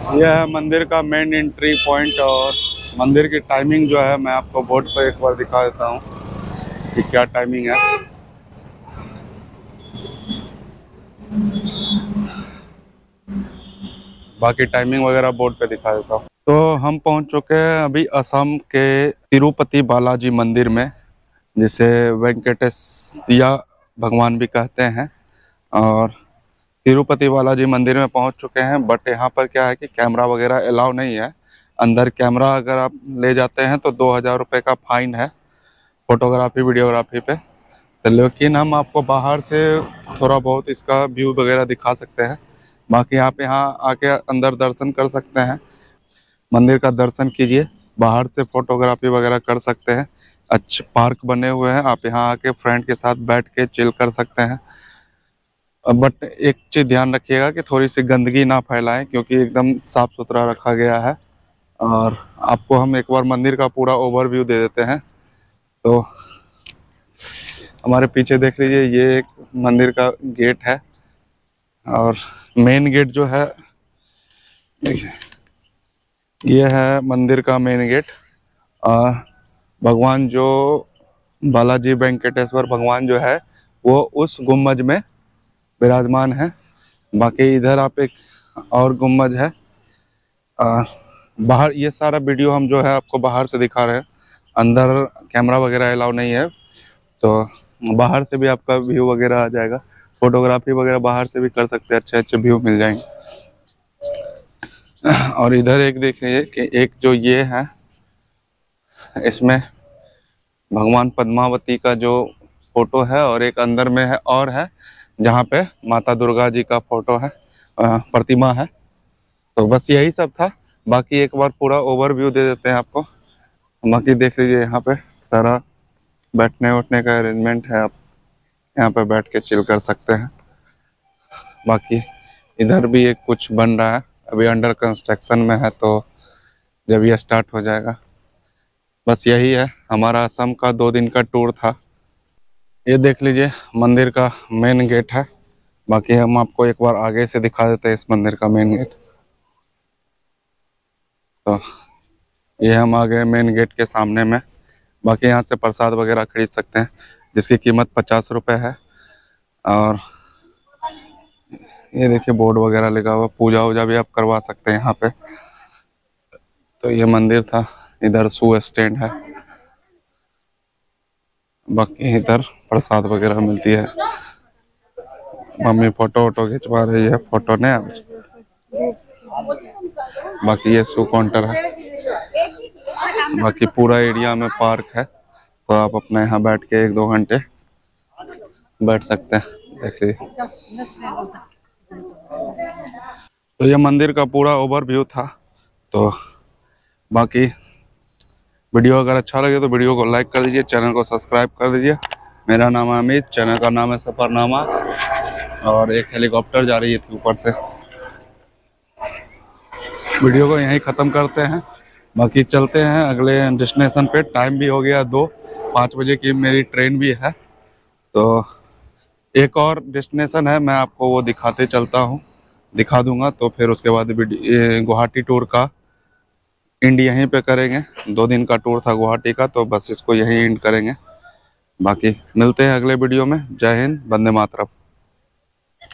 यह है मंदिर का मेन एंट्री पॉइंट और मंदिर की टाइमिंग जो है मैं आपको बोर्ड पर एक बार दिखा देता हूँ कि क्या टाइमिंग है। बाकी टाइमिंग वगैरह बोर्ड पे दिखा देता हूँ। तो हम पहुँच चुके हैं अभी असम के तिरुपति बालाजी मंदिर में, जिसे वेंकटेशिया भगवान भी कहते हैं। और तिरुपति बालाजी मंदिर में पहुंच चुके हैं, बट यहाँ पर क्या है कि कैमरा वगैरह अलाउ नहीं है अंदर। कैमरा अगर आप ले जाते हैं तो 2000 रुपये का फाइन है फोटोग्राफी वीडियोग्राफी पे। तो लेकिन हम आपको बाहर से थोड़ा बहुत इसका व्यू वगैरह दिखा सकते हैं। बाकी आप यहाँ आके अंदर दर्शन कर सकते हैं, मंदिर का दर्शन कीजिए, बाहर से फोटोग्राफी वगैरह कर सकते हैं। अच्छे पार्क बने हुए हैं, आप यहाँ आके फ्रेंड के साथ बैठ के चिल कर सकते हैं। बट एक चीज़ ध्यान रखिएगा कि थोड़ी सी गंदगी ना फैलाएं, क्योंकि एकदम साफ सुथरा रखा गया है। और आपको हम एक बार मंदिर का पूरा ओवरव्यू दे देते हैं। तो हमारे पीछे देख लीजिए, ये एक मंदिर का गेट है और मेन गेट जो है, देखिए ये है मंदिर का मेन गेट। भगवान जो बालाजी वेंकटेश्वर भगवान जो है वो उस गुम्बज में विराजमान है। बाकी इधर आप एक और गुम्बज है। बाहर ये सारा वीडियो हम जो है आपको बाहर से दिखा रहे हैं, अंदर कैमरा वगैरह अलाउ नहीं है। तो बाहर से भी आपका व्यू वगैरह आ जाएगा, फोटोग्राफी वगैरह बाहर से भी कर सकते हैं, अच्छे अच्छे व्यू मिल जाएंगे। और इधर एक देख लीजिए कि एक जो ये है, इसमें भगवान पद्मावती का जो फोटो है और एक अंदर में है और है जहाँ पे माता दुर्गा जी का फोटो है, प्रतिमा है। तो बस यही सब था। बाकी एक बार पूरा ओवरव्यू दे देते हैं आपको। बाकी देख लीजिए, यहाँ पे सारा बैठने उठने का अरेंजमेंट है, आप यहाँ पे बैठ के चिल कर सकते हैं। बाकी इधर भी एक कुछ बन रहा है, अभी अंडर कंस्ट्रक्शन में है, तो जब ये स्टार्ट हो जाएगा। बस यही है, हमारा असम का 2 दिन का टूर था। ये देख लीजिए मंदिर का मेन गेट है। बाकी हम आपको एक बार आगे से दिखा देते हैं इस मंदिर का मेन गेट। तो ये हम आ गए मेन गेट के सामने में। बाकी यहाँ से प्रसाद वगैरह खरीद सकते हैं, जिसकी कीमत 50 रुपये है। और ये देखिए बोर्ड वगैरह लगा हुआ, पूजा वूजा भी आप करवा सकते हैं यहाँ पे। तो ये मंदिर था, इधर शू स्टैंड है। बाकी इधर प्रसाद वगैरह मिलती है। मम्मी फोटो वोटो खिंचवा रही है, फोटो ने। बाकी ये शू काउंटर है। बाकी पूरा एरिया में पार्क है, तो आप अपने यहाँ बैठ के 1-2 घंटे बैठ सकते हैं। देखिए, तो ये मंदिर का पूरा ओवरव्यू था। तो बाकी वीडियो अगर अच्छा लगे तो वीडियो को लाइक कर दीजिए, चैनल को सब्सक्राइब कर दीजिए। मेरा नाम है अमित, चैनल का नाम है सफरनामा। और एक हेलीकॉप्टर जा रही थी ऊपर से। वीडियो को यहीं ख़त्म करते हैं, बाकी चलते हैं अगले डेस्टिनेशन पे। टाइम भी हो गया 5 बजे की मेरी ट्रेन भी है। तो एक और डेस्टिनेशन है, मैं आपको वो दिखाते चलता हूँ, दिखा दूंगा। तो फिर उसके बाद गुवाहाटी टूर का एंड यहीं पे करेंगे। 2 दिन का टूर था गुवाहाटी का, तो बस इसको यहीं एंड करेंगे। बाकी मिलते हैं अगले वीडियो में। जय हिंद, वंदे मातरम।